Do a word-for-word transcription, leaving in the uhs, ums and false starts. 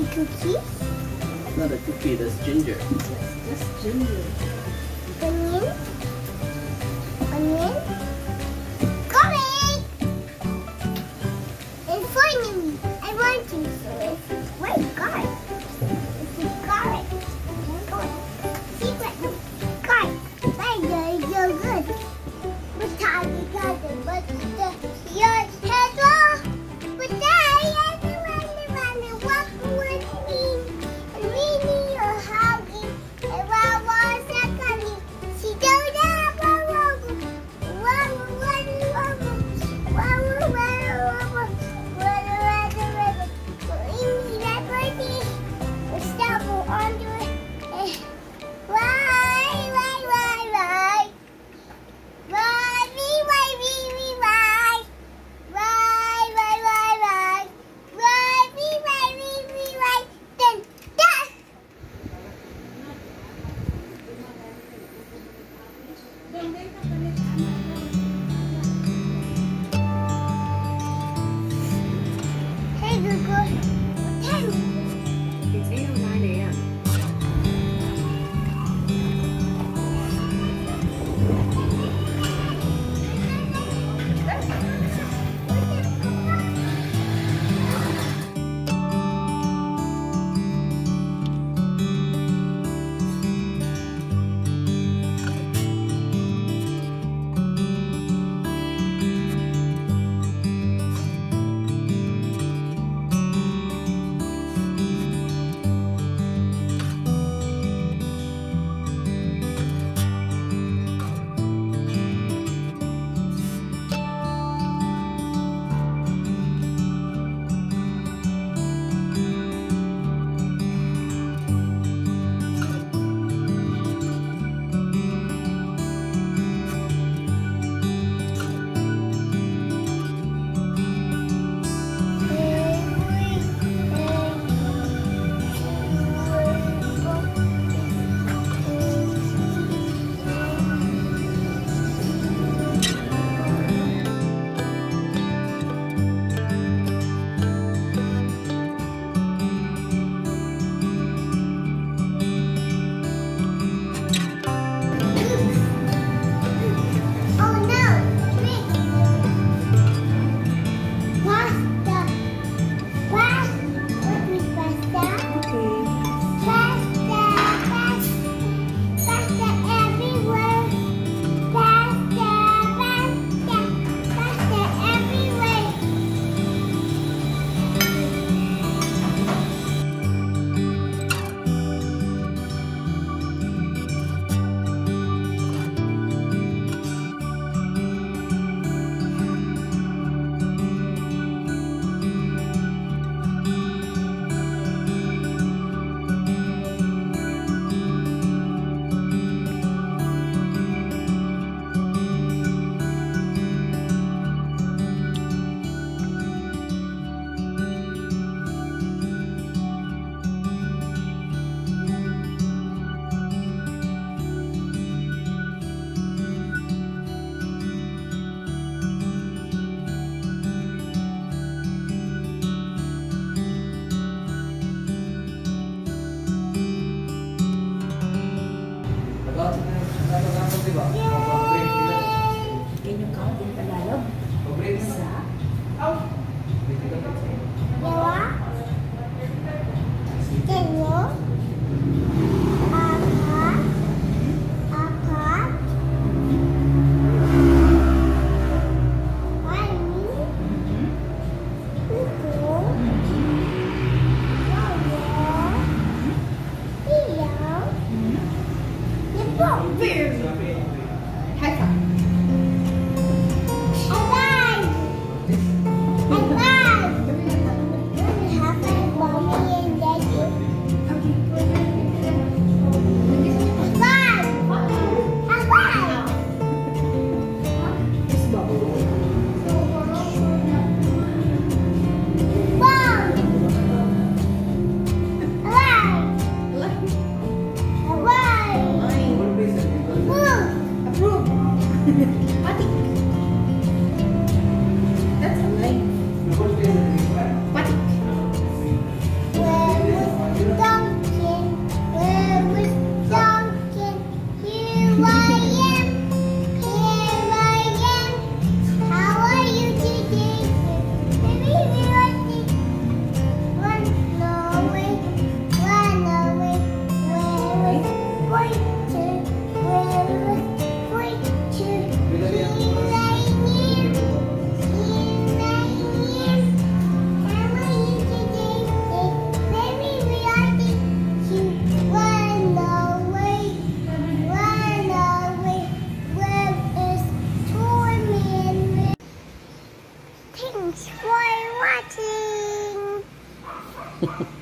cookies? It's not a cookie, that's ginger. That's ginger. Onion? Onion? Coming! In front of me. I want to. So it's white garlic. It's a garlic. Secret garlic. My God, it's so good. But Tommy got it. But the your head off. But I have to run around and walk with me. And really you're hugging. And I was a coming. She don't have a robe. Wow, wow, wow, wow, wow, wow, wow. In that birthday, we stumble onto it. Why, why, why, why? Why, why, why, why, why? Why, why, why, why? Why, why, why, why, why? Then, that. Hey, Google. What time is it? It's eight oh nine a m Oh no! Wait. Pasta. Pasta. What is pasta? Okay. Pasta. Pasta. Pasta everywhere. Pasta. Pasta. Pasta everywhere. Yan yung counting Tagalog. Isa. Dalawa. Tatlo. Apat. Apat. Walo. Pito. Walo. Iyaw. Limpo. High five. Alive. Alive. We have a mommy and daddy. Alive. Alive. It's bubble. Wow. Alive. Alive. Move. Approve. Pati. That's a Thanks for watching.